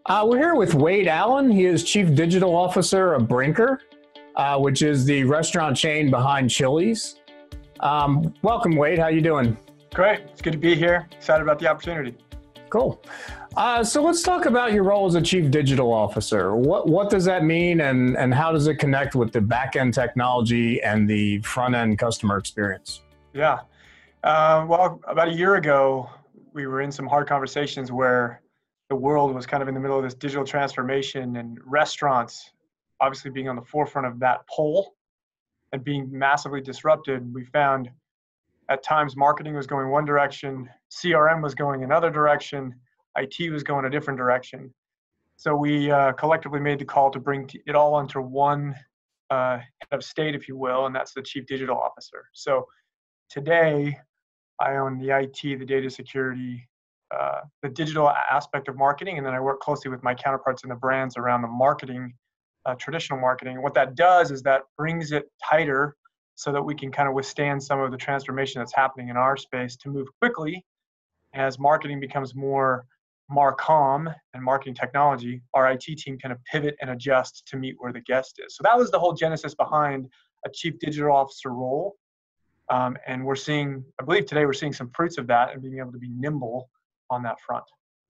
We're here with Wade Allen. He is Chief Digital Officer of Brinker, which is the restaurant chain behind Chili's. Welcome, Wade. How you doing? Great. It's good to be here. Excited about the opportunity. Cool. So let's talk about your role as a Chief Digital Officer. What does that mean, and how does it connect with the back-end technology and the front-end customer experience? Yeah. Well, about a year ago, we were in some hard conversations where the world was kind of in the middle of this digital transformation, and restaurants obviously being on the forefront of that pole and being massively disrupted. We found at times marketing was going one direction, CRM was going another direction, IT was going a different direction. So we collectively made the call to bring it all under one head of state, if you will, and that's the Chief Digital Officer. So today, I own the IT, the data security, the digital aspect of marketing, and then I work closely with my counterparts in the brands around the marketing, traditional marketing. What that does is that brings it tighter so that we can kind of withstand some of the transformation that's happening in our space to move quickly. As marketing becomes more Marcom and marketing technology, our IT team kind of pivot and adjust to meet where the guest is. So that was the whole genesis behind a Chief Digital Officer role. And we're seeing, I believe today we're seeing some fruits of that and being able to be nimble on that front.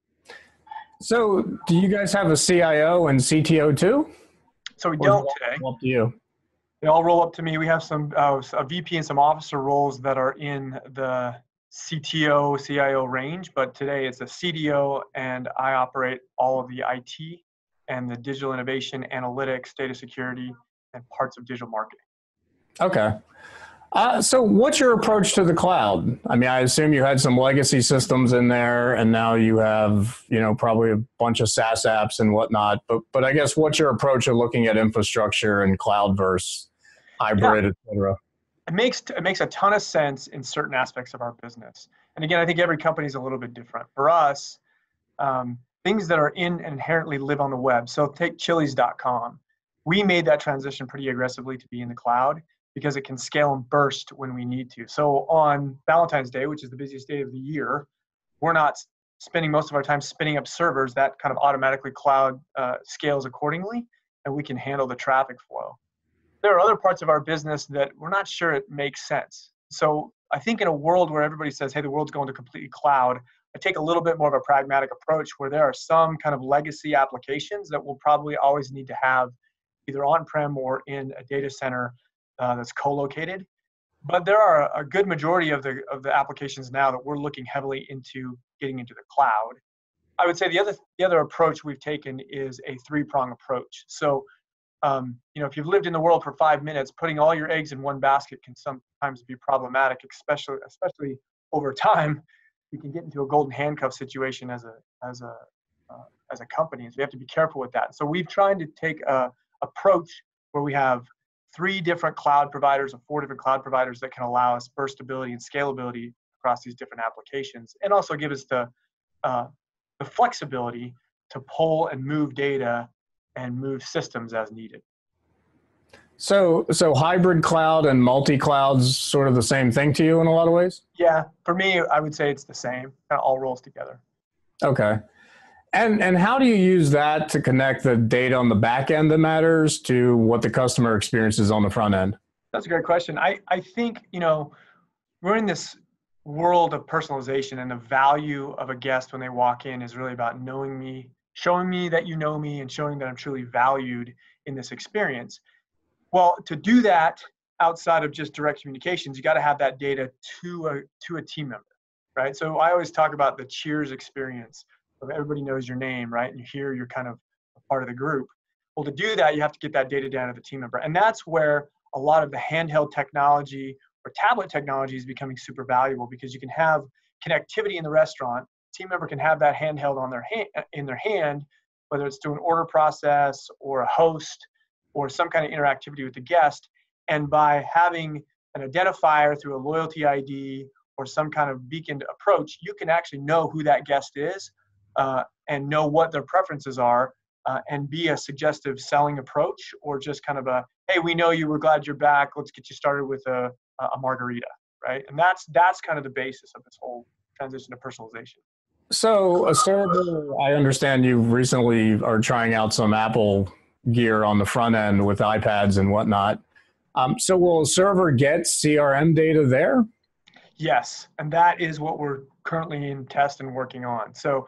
So do you guys have a CIO and CTO too? So we don't today. Up to you. They all roll up to me. We have some a VP and some officer roles that are in the CTO, CIO range, but today it's a CDO, and I operate all of the IT and the digital innovation, analytics, data security, and parts of digital marketing. Okay. So what's your approach to the cloud? I mean, I assume you had some legacy systems in there, and now you have, probably a bunch of SaaS apps and whatnot. But I guess what's your approach of looking at infrastructure and cloud versus hybrid, et cetera? It makes a ton of sense in certain aspects of our business. And again, I think every company is a little bit different. For us, things that are inherently live on the web. So take Chili's.com. We made that transition pretty aggressively to be in the cloud, because it can scale and burst when we need to. So on Valentine's Day, which is the busiest day of the year, we're not spending most of our time spinning up servers. That kind of automatically cloud scales accordingly, and we can handle the traffic flow. There are other parts of our business that we're not sure it makes sense. So I think in a world where everybody says, hey, the world's going to completely cloud, I take a little bit more of a pragmatic approach where there are some kind of legacy applications that we'll probably always need to have either on-prem or in a data center that's co-located. But there are a good majority of the applications now that we're looking heavily into getting into the cloud. I would say the other approach we've taken is a three-prong approach. So, if you've lived in the world for 5 minutes, putting all your eggs in one basket can sometimes be problematic, especially over time. You can get into a golden handcuff situation as a company. So we have to be careful with that. So we've tried to take a approach where we have 3 different cloud providers or 4 different cloud providers that can allow us burstability and scalability across these different applications, and also give us the flexibility to pull and move data and move systems as needed. So hybrid cloud and multi-cloud's sort of the same thing to you in a lot of ways? Yeah, for me, I would say it's the same. Kind of all rolls together. Okay. And how do you use that to connect the data on the back end that matters to what the customer experience is on the front end? That's a great question. I think, we're in this world of personalization, and the value of a guest when they walk in is really about knowing me, showing me that you know me, and showing that I'm truly valued in this experience. Well, to do that outside of just direct communications, you got to have that data to a team member, right? So I always talk about the Cheers experience. Everybody knows your name, right? And you're kind of a part of the group. Well, to do that, you have to get that data down to the team member. And that's where a lot of the handheld technology or tablet technology is becoming super valuable, because you can have connectivity in the restaurant. Team member can have that handheld in their hand, whether it's to an order process or a host or some kind of interactivity with the guest. And by having an identifier through a loyalty ID or some kind of beaconed approach, you can actually know who that guest is, and know what their preferences are, and be a suggestive selling approach, or just kind of a, hey, we know you, we're glad you're back, let's get you started with a margarita, right? And that's kind of the basis of this whole transition to personalization. So a server, I understand you recently are trying out some Apple gear on the front end with iPads and whatnot. So will a server get CRM data there? Yes, and that is what we're currently in test and working on. So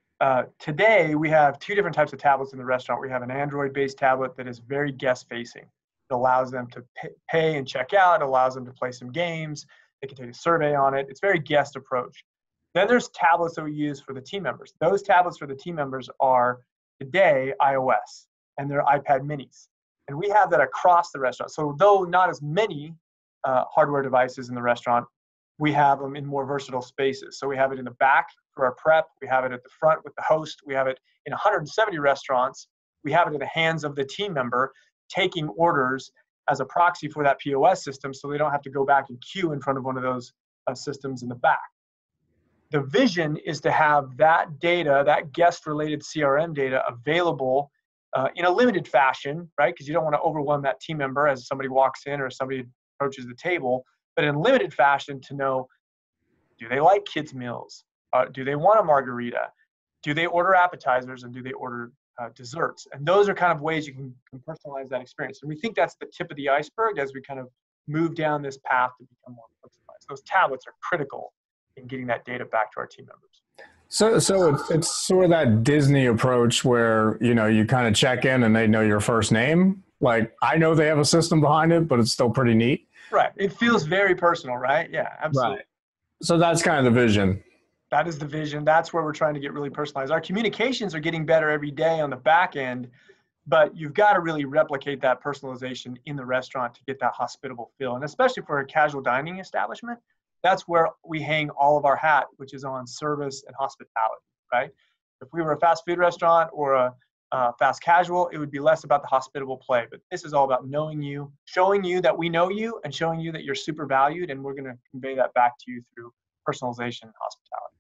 today we have two different types of tablets in the restaurant. We have an Android-based tablet that is very guest-facing. It allows them to pay and check out. It allows them to play some games. They can take a survey on it. It's very guest approach. Then there's tablets that we use for the team members. Those tablets for the team members are today iOS and they're iPad minis. And we have that across the restaurant. So though not as many hardware devices in the restaurant, we have them in more versatile spaces. So we have it in the back for our prep. We have it at the front with the host. We have it in 170 restaurants. We have it in the hands of the team member taking orders as a proxy for that POS system so they don't have to go back and queue in front of one of those systems in the back. The vision is to have that data, that guest-related CRM data available in a limited fashion, right? Because you don't want to overwhelm that team member as somebody walks in or somebody approaches the table, but in limited fashion to know, do they like kids' meals? Do they want a margarita? Do they order appetizers and do they order desserts? And those are kind of ways you can personalize that experience. And we think that's the tip of the iceberg as we kind of move down this path to become more personalized. Those tablets are critical in getting that data back to our team members. So it's sort of that Disney approach where, you know, you kind of check in and they know your first name. Like, I know they have a system behind it, but it's still pretty neat. Right. It feels very personal, right? Yeah, absolutely. Right. So that's kind of the vision. That is the vision. That's where we're trying to get really personalized. Our communications are getting better every day on the back end, but you've got to really replicate that personalization in the restaurant to get that hospitable feel. And especially for a casual dining establishment, that's where we hang all of our hat, which is on service and hospitality, right? If we were a fast food restaurant or a fast casual, it would be less about the hospitable play. But this is all about knowing you, showing you that we know you, and showing you that you're super valued. And we're going to convey that back to you through personalization and hospitality.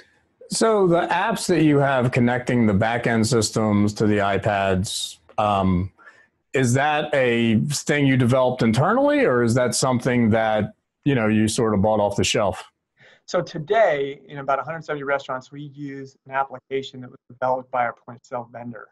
So the apps that you have connecting the back end systems to the iPads, is that a thing you developed internally, or is that something that, you know, you sort of bought off the shelf? So today, in about 170 restaurants, we use an application that was developed by our point of sale vendor.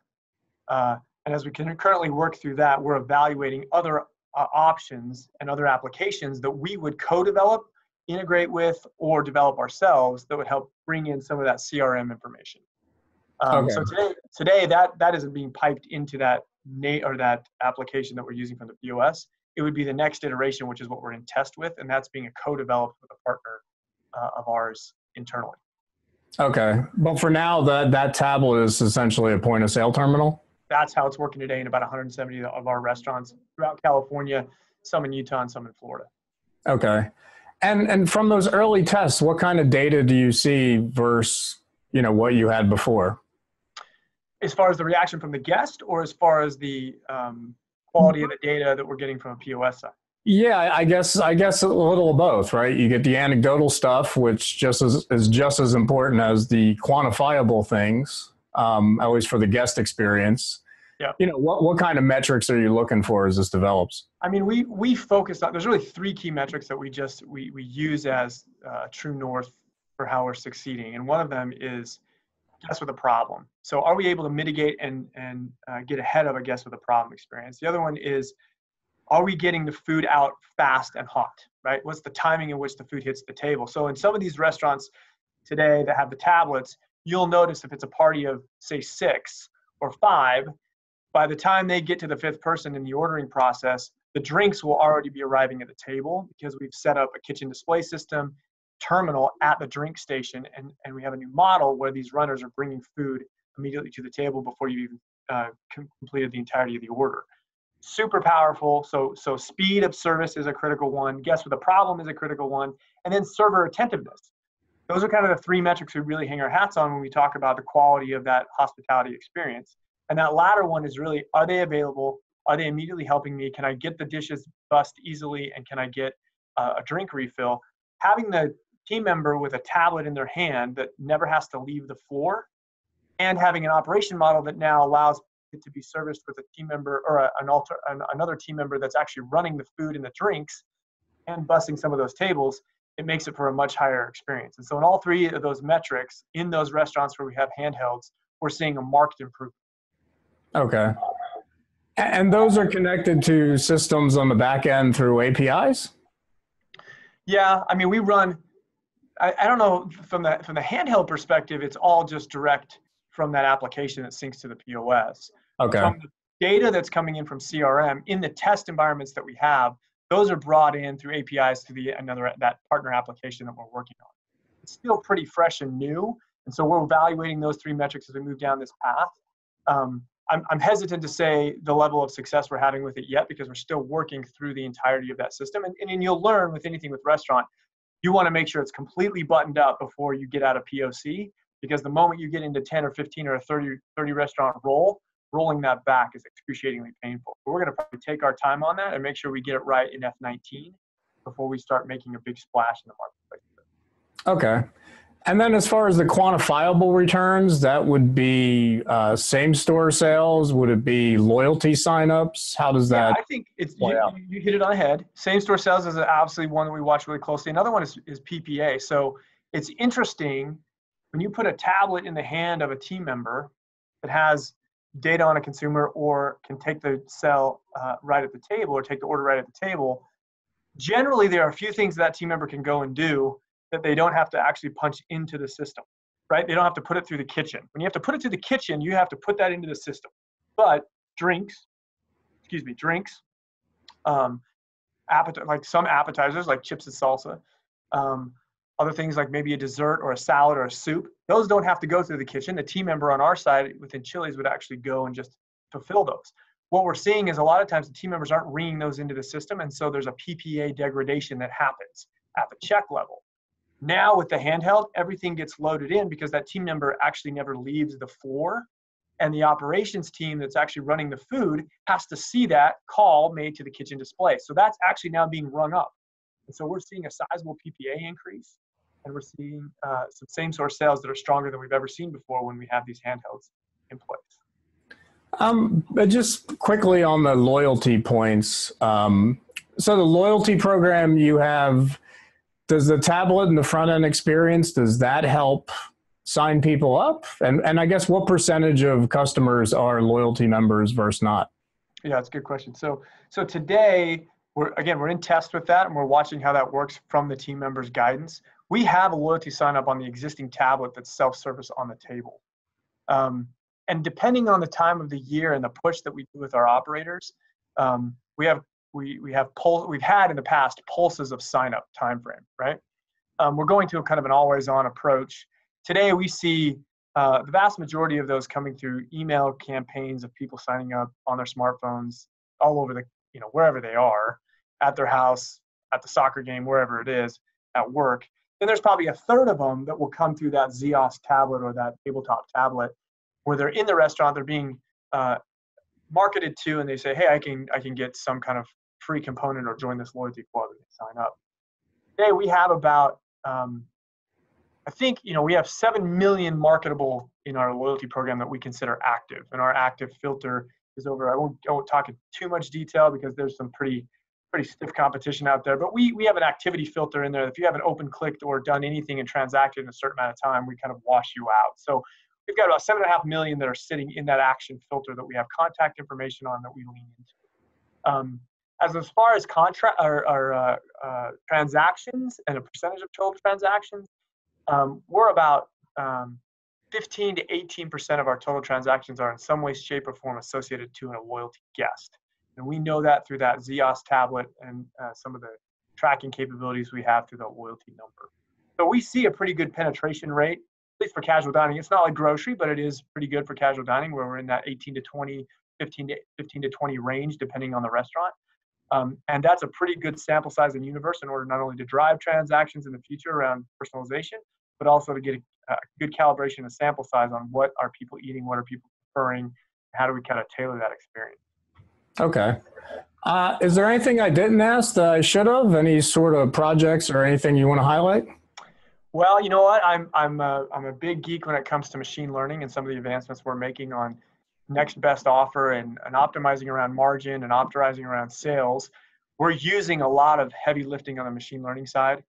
And as we can currently work through that, we're evaluating other options and other applications that we would co-develop, integrate with, or develop ourselves that would help bring in some of that CRM information. Okay. So today that isn't being piped into that that application that we're using from the POS. It would be the next iteration, which is what we're in test with, and that's being co-developed with a partner of ours internally. Okay. But for now, that tablet is essentially a point of sale terminal. That's how it's working today in about 170 of our restaurants throughout California, some in Utah and some in Florida. Okay. And from those early tests, what kind of data do you see versus, you know, what you had before? As far as the reaction from the guest, or as far as the quality of the data that we're getting from a POS side? Yeah, I guess a little of both, right? You get the anecdotal stuff, which is just as important as the quantifiable things, at least for the guest experience. Yeah. You know, what kind of metrics are you looking for as this develops? I mean, we focused on, there's really three key metrics that we use as true north for how we're succeeding. And one of them is guest with a problem. So are we able to mitigate and get ahead of a guest with a problem experience? The other one is, are we getting the food out fast and hot, right? What's the timing in which the food hits the table? So in some of these restaurants today that have the tablets, you'll notice if it's a party of, say, 6 or 5, by the time they get to the 5th person in the ordering process, the drinks will already be arriving at the table because we've set up a kitchen display system terminal at the drink station, and we have a new model where these runners are bringing food immediately to the table before you even completed the entirety of the order. Super powerful. So speed of service is a critical one. Guest with a problem is a critical one. And then server attentiveness. Those are kind of the 3 metrics we really hang our hats on when we talk about the quality of that hospitality experience. And that latter one is really, are they available? Are they immediately helping me? Can I get the dishes bussed easily? And can I get a drink refill? Having the team member with a tablet in their hand that never has to leave the floor, and having an operation model that now allows it to be serviced with a team member or another team member that's actually running the food and the drinks and bussing some of those tables, it makes it for a much higher experience. And so in all three of those metrics, in those restaurants where we have handhelds, we're seeing a marked improvement. Okay. And those are connected to systems on the back end through APIs? Yeah, I mean, we run, I don't know, from the handheld perspective, it's all just direct from that application that syncs to the POS. Okay. From the data that's coming in from CRM, in the test environments that we have, those are brought in through APIs to that partner application that we're working on. It's still pretty fresh and new, and so we're evaluating those three metrics as we move down this path. I'm hesitant to say the level of success we're having with it yet, because we're still working through the entirety of that system. And you'll learn with anything with restaurant, you want to make sure it's completely buttoned up before you get out of POC, because the moment you get into 10 or 15 or a 30 restaurant rolling that back is excruciatingly painful. But we're going to probably take our time on that and make sure we get it right in F19 before we start making a big splash in the marketplace. Okay. And then as far as the quantifiable returns, that would be same store sales? Would it be loyalty signups? How does that? Yeah, I think it's you hit it on the head. Same store sales is absolutely one that we watch really closely. Another one is PPA. So it's interesting when you put a tablet in the hand of a team member that has data on a consumer or can take the sell right at the table or take the order right at the table. Generally, there are a few things that team member can go and do that they don't have to actually punch into the system, right? They don't have to put it through the kitchen. When you have to put it through the kitchen, you have to put that into the system. But drinks, like some appetizers like chips and salsa, other things like maybe a dessert or a salad or a soup, those don't have to go through the kitchen. The team member on our side within Chili's would actually go and just fulfill those. What we're seeing is a lot of times the team members aren't ringing those into the system, and so there's a PPA degradation that happens at the check level. Now with the handheld, everything gets loaded in because that team member actually never leaves the floor, and the operations team that's actually running the food has to see that call made to the kitchen display. So that's actually now being rung up. And so we're seeing a sizable PPA increase, and we're seeing some same store sales that are stronger than we've ever seen before when we have these handhelds in place. But just quickly on the loyalty points. So the loyalty program you have, does the tablet and the front end experience, does that help sign people up? And I guess what percentage of customers are loyalty members versus not? Yeah, that's a good question. So today, we're in test with that, and we're watching how that works from the team members' guidance. We have a loyalty sign up on the existing tablet that's self-service on the table. And depending on the time of the year and the push that we do with our operators, we've had in the past pulses of sign up timeframe, right? We're going to a kind of an always on approach. Today we see the vast majority of those coming through email campaigns of people signing up on their smartphones all over wherever they are, at their house, at the soccer game, wherever it is, at work. Then there's probably a third of them that will come through that Zios tablet or that tabletop tablet where they're in the restaurant, they're being marketed to, and they say, hey, I can get some kind of free component or join this loyalty club and sign up. Today we have about, we have 7 million marketable in our loyalty program that we consider active, and our active filter is over. I won't talk in too much detail because there's some pretty stiff competition out there, but we have an activity filter in there. If you haven't open clicked or done anything and transacted in a certain amount of time, we kind of wash you out. So we've got about 7.5 million that are sitting in that action filter that we have contact information on that we lean into. As far as transactions and a percentage of total transactions, we're about 15 to 18% of our total transactions are in some way, shape, or form associated to a loyalty guest. And we know that through that Zios tablet and some of the tracking capabilities we have through the loyalty number. So we see a pretty good penetration rate, at least for casual dining. It's not like grocery, but it is pretty good for casual dining where we're in that 18 to 20, 15 to 20 range, depending on the restaurant. And that's a pretty good sample size and universe in order not only to drive transactions in the future around personalization, but also to get a good calibration and sample size on what are people eating, what are people preferring, how do we kind of tailor that experience. Okay. Is there anything I didn't ask that I should have? Any sort of projects or anything you want to highlight? Well, you know what? I'm a big geek when it comes to machine learning and some of the advancements we're making on next best offer and optimizing around margin and optimizing around sales. We're using a lot of heavy lifting on the machine learning side.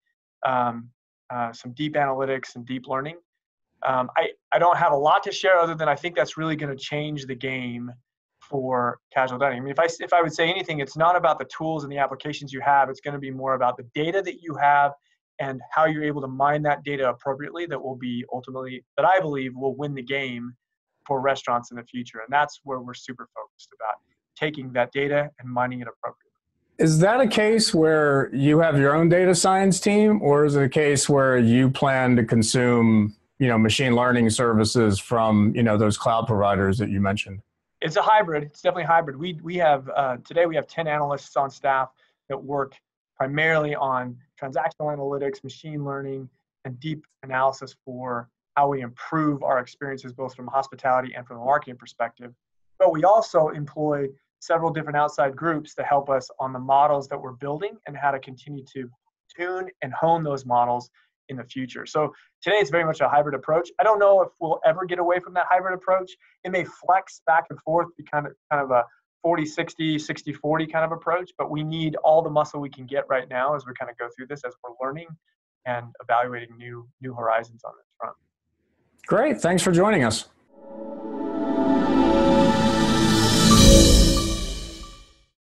some deep analytics and deep learning. I don't have a lot to share other than I think that's really going to change the game for casual dining. I mean, if I would say anything, it's not about the tools and the applications you have. It's going to be more about the data that you have and how you're able to mine that data appropriately that will be ultimately, that I believe will win the game for restaurants in the future. And that's where we're super focused about taking that data and mining it appropriately. Is that a case where you have your own data science team, or is it a case where you plan to consume, machine learning services from, those cloud providers that you mentioned? It's a hybrid. It's definitely hybrid. We have today we have 10 analysts on staff that work primarily on transactional analytics, machine learning, and deep analysis for how we improve our experiences both from hospitality and from a marketing perspective. But we also employ several different outside groups to help us on the models that we're building and how to continue to tune and hone those models in the future. So today it's very much a hybrid approach. I don't know if we'll ever get away from that hybrid approach. It may flex back and forth, be kind of a 40-60, 60-40 kind of approach, but we need all the muscle we can get right now as we kind of go through this, as we're learning and evaluating new horizons on this front. Great. Thanks for joining us.